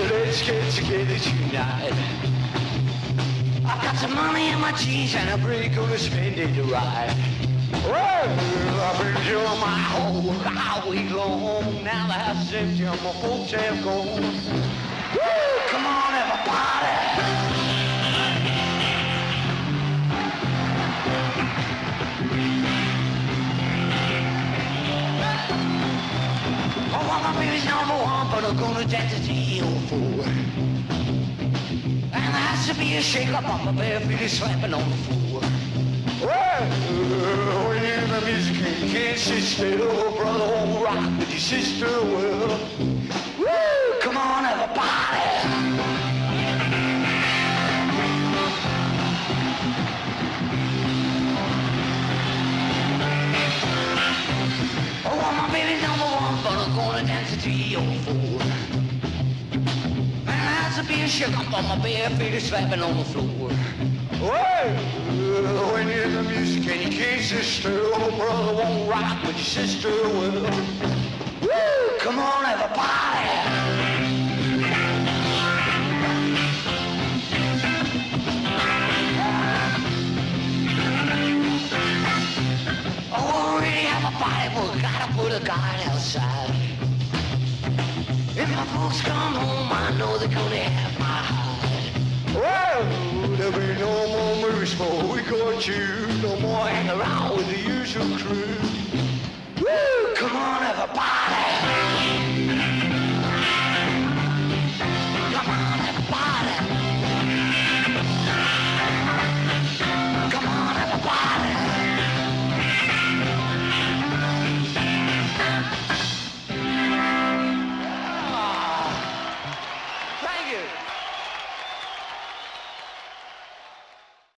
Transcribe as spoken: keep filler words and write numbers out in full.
let's get together tonight. I got some money in my jeans and a break gonna spend it right. Well, I've been enjoying my whole all week long. Now the house is empty and my folks have gone. Woo! Come on, everybody. Oh, well, my baby's number one, but I'm gonna dance to T O four. And there has to be a shake-up on my bare feet is slapping on the floor. Well, when you're in the music and you can't sit still, brother won't rock with your sister will. Woo! Come on, everybody! Oh, well, my baby's number one, but I'm gonna dance to T O four. And there has to be a shake-up on my bare feet is slapping on the floor. Well, when you're in the music and you can't sit still, brother won't rock, but your sister will. Woo! Come on, everybody! Oh, we already have a party, but we gotta put a guard outside. If my folks come home, I know they're gonna have my hide. Well, there'll be no more movies for we got you. No more hang around with the usual crew. Woo! Come on.